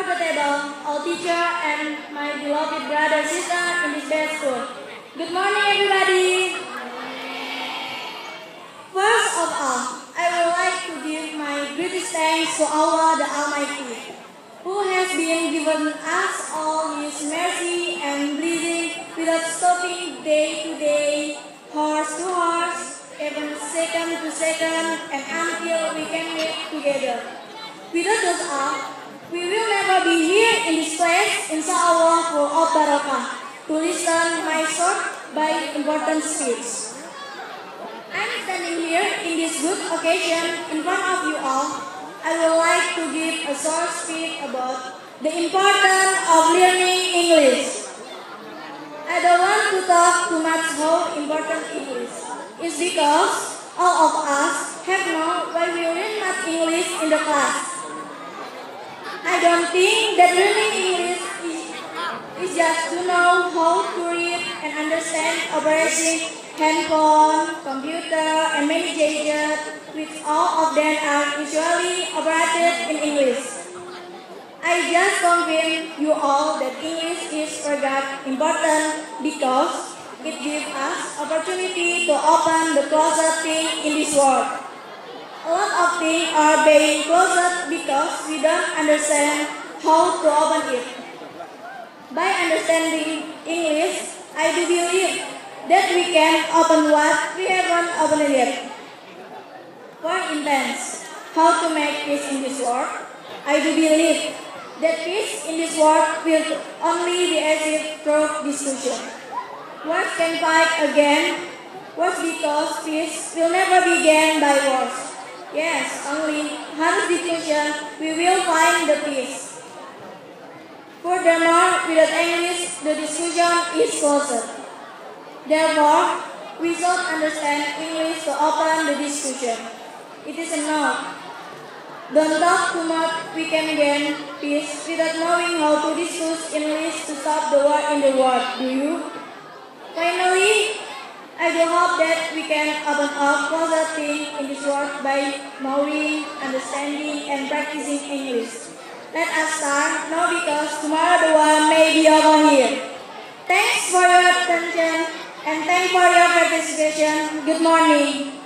the table, our teacher, and my beloved brother and sister in this best school. Good morning, everybody. First of all, I would like to give my greatest thanks to Allah the Almighty, who has been given us all His mercy and blessing without stopping day to day, horse to horse, even second to second, and until we can meet together. Without those all, we will never be here in this place, inshallah, full of barakah, to listen my short but important speech. I'm standing here in this good occasion in front of you all. I would like to give a short speech about the importance of learning English. I don't want to talk too much how important English is because all of us have known why we learn much English in the class. I don't think that learning English is just to know how to read and understand operating handphone, computer, and many gadgets, which all of them are usually operated in English. I just convince you all that English is for God important because it gives us opportunity to open the closet thing in this world. A lot of things are being closed because we don't understand how to open it. By understanding English, I do believe that we can open what we haven't opened yet. For instance, how to make peace in this world. I do believe that peace in this world will only be achieved through discussion. Wars can fight again, wars because peace will never be gained by wars. Yes, only harsh discussion we will find the peace. Furthermore, without English, the discussion is closed. Therefore, we should understand English to open the discussion. It is enough. Don't talk too much, we can gain peace without knowing how to discuss English to stop the war in the world, do you? Finally, I do hope that we can open up closer things in this world by knowing, understanding, and practicing English. Let us start now because tomorrow the war may be over here. Thanks for your attention and thanks for your participation. Good morning.